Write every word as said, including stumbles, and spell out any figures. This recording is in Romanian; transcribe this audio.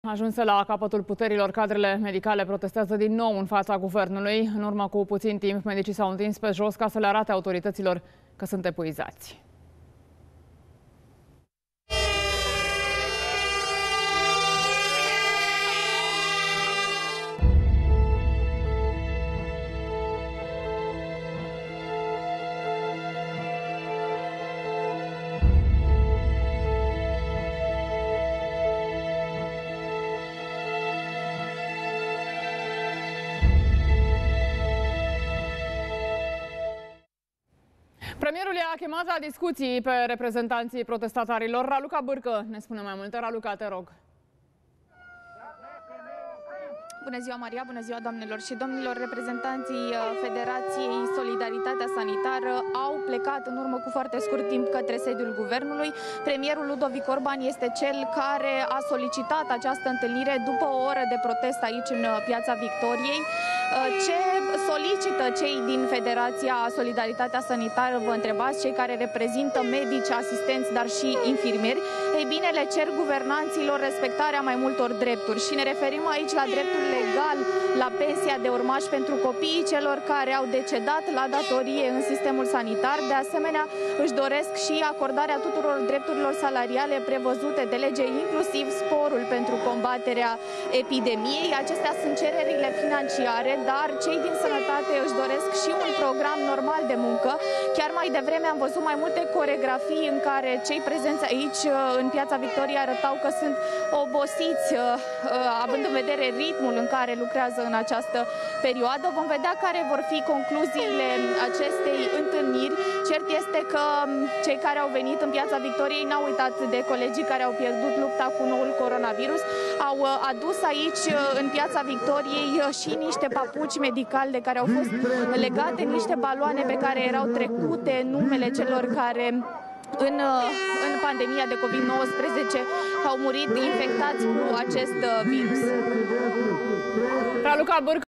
Ajunsă la capătul puterilor, cadrele medicale protestează din nou în fața guvernului. În urmă cu puțin timp, medicii s-au întins pe jos ca să le arate autorităților că sunt epuizați. Premierul i-a chemat la discuții pe reprezentanții protestatarilor. Raluca Bârcă ne spune mai multe. Raluca, te rog. Bună ziua, Maria, bună ziua, doamnelor și domnilor. Reprezentanții Federației Solidaritatea Sanitară au plecat în urmă cu foarte scurt timp către sediul guvernului. Premierul Ludovic Orban este cel care a solicitat această întâlnire după o oră de protest aici în Piața Victoriei. Ce solicită cei din Federația Solidaritatea Sanitară, vă întrebați, cei care reprezintă medici, asistenți, dar și infirmieri? Ei bine, le cer guvernanților respectarea mai multor drepturi și ne referim aici la dreptul legal la pensia de urmași pentru copiii celor care au decedat la datorie în sistemul sanitar. De asemenea, își doresc și acordarea tuturor drepturilor salariale prevăzute de lege, inclusiv sporul pentru combaterea epidemiei. Acestea sunt cererile financiare, dar cei din sănătate își doresc și un program normal de muncă. Chiar mai devreme am văzut mai multe coreografii în care cei prezenți aici în Piața Victoriei arătau că sunt obosiți, având în vedere ritmul în care lucrează în această perioadă. Vom vedea care vor fi concluziile acestei întâlniri. Cert este că cei care au venit în Piața Victoriei n-au uitat de colegii care au pierdut lupta cu noul coronavirus. Au adus aici în Piața Victoriei și niște papuci medicali de care au fost legate niște baloane pe care erau trecute numele celor care în, în pandemia de COVID nouăsprezece au murit infectați cu acest virus. Raluca Bârcă.